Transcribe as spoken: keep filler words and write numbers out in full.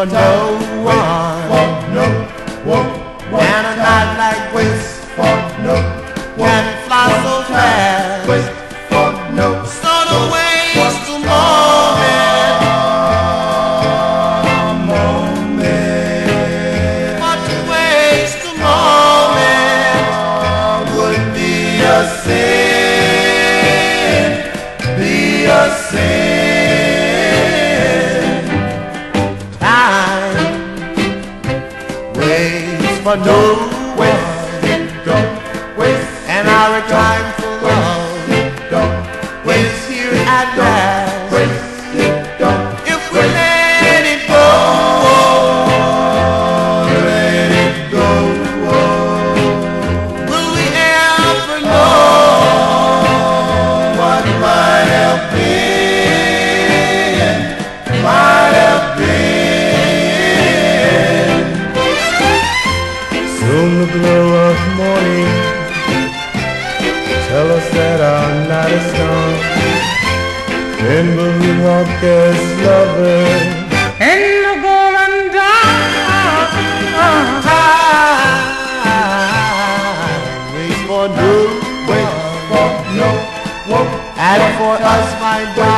for no one. No one. And a night like this For no can fly so fast. Wait for no. So don't waste a moment. Moment. But to waste a moment Would be a sin. Be a sin. time waits for no Waste it, don't waste and our time for love it, don't is here at last. waste it, don't If we let it go, let it go. will we ever know What might have been, might have been. Soon the glow of morning tell us that our night is gone. Then will we walk as lovers in the golden dawn. time waits for no Wait for no one. and for us, my darling.